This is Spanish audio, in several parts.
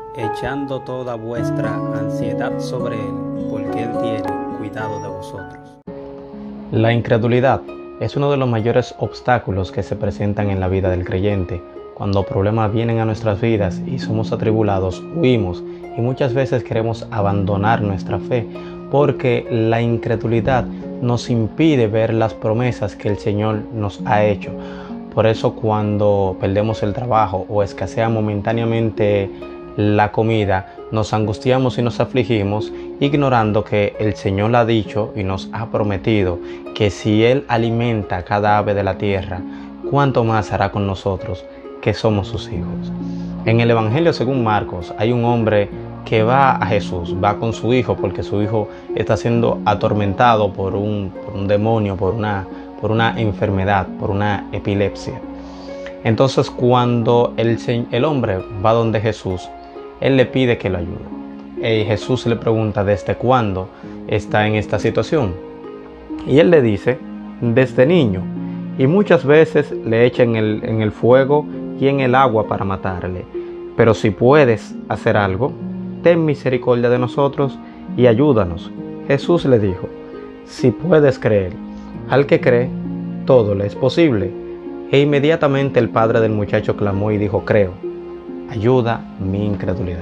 echando toda vuestra ansiedad sobre Él, porque Él tiene cuidado de vosotros. La incredulidad es uno de los mayores obstáculos que se presentan en la vida del creyente. Cuando problemas vienen a nuestras vidas y somos atribulados, huimos y muchas veces queremos abandonar nuestra fe porque la incredulidad nos impide ver las promesas que el Señor nos ha hecho. Por eso cuando perdemos el trabajo o escasea momentáneamente la comida, nos angustiamos y nos afligimos, ignorando que el Señor ha dicho y nos ha prometido que si Él alimenta a cada ave de la tierra, ¿cuánto más hará con nosotros, que somos sus hijos? En el Evangelio según Marcos hay un hombre que va a Jesús, va con su hijo porque su hijo está siendo atormentado por un demonio, por una enfermedad, por una epilepsia. Entonces cuando el hombre va donde Jesús, él le pide que lo ayude. Jesús le pregunta desde cuándo está en esta situación. Y él le dice, desde niño. Y muchas veces le echan en el fuego y en el agua para matarle. Pero si puedes hacer algo, ten misericordia de nosotros y ayúdanos. Jesús le dijo, si puedes creer, al que cree, todo le es posible. E inmediatamente el padre del muchacho clamó y dijo, creo, ayuda mi incredulidad.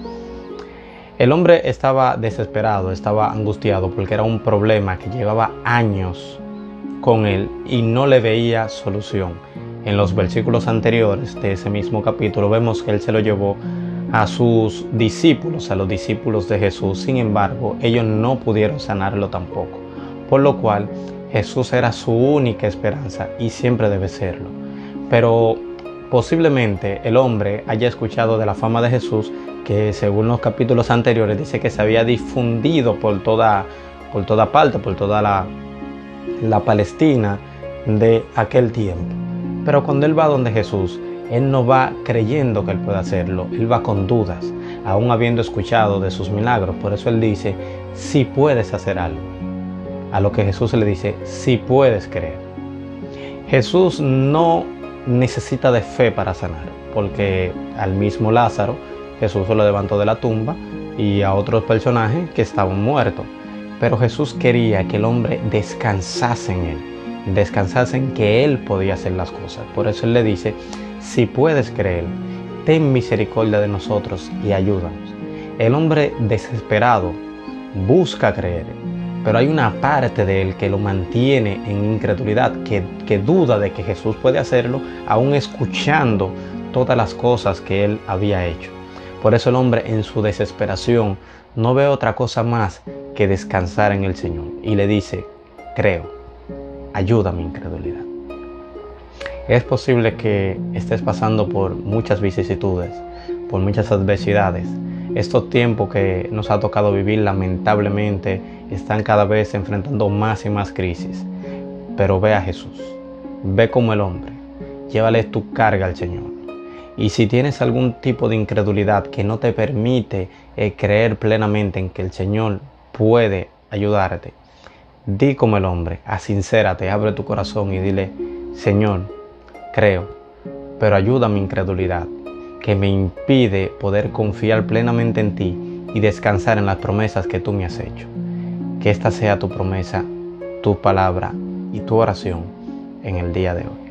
El hombre estaba desesperado, estaba angustiado porque era un problema que llevaba años con él y no le veía solución. En los versículos anteriores de ese mismo capítulo vemos que él se lo llevó a sus discípulos, a los discípulos de Jesús. Sin embargo, ellos no pudieron sanarlo tampoco, por lo cual Jesús era su única esperanza y siempre debe serlo. Pero posiblemente el hombre haya escuchado de la fama de Jesús, que según los capítulos anteriores dice que se había difundido por toda parte, por toda la Palestina de aquel tiempo. Pero cuando él va donde Jesús, él no va creyendo que él puede hacerlo, él va con dudas, aún habiendo escuchado de sus milagros. Por eso él dice, si puedes hacer algo. A lo que Jesús le dice, si puedes creer. Jesús no necesita de fe para sanar, porque al mismo Lázaro Jesús lo levantó de la tumba y a otros personajes que estaban muertos. Pero Jesús quería que el hombre descansase en Él, descansase en que Él podía hacer las cosas. Por eso Él le dice, si puedes creer, ten misericordia de nosotros y ayúdanos. El hombre desesperado busca creer, pero hay una parte de él que lo mantiene en incredulidad, que duda de que Jesús puede hacerlo, aún escuchando todas las cosas que él había hecho. Por eso el hombre en su desesperación no ve otra cosa más que descansar en el Señor y le dice, creo, ayuda mi incredulidad. Es posible que estés pasando por muchas vicisitudes, por muchas adversidades. Estos tiempos que nos ha tocado vivir lamentablemente están cada vez enfrentando más y más crisis. Pero ve a Jesús, ve como el hombre, llévale tu carga al Señor. Y si tienes algún tipo de incredulidad que no te permite creer plenamente en que el Señor puede ayudarte, di como el hombre, asincérate, abre tu corazón y dile, Señor, creo, pero ayuda mi incredulidad, que me impide poder confiar plenamente en ti y descansar en las promesas que tú me has hecho. Que esta sea tu promesa, tu palabra y tu oración en el día de hoy.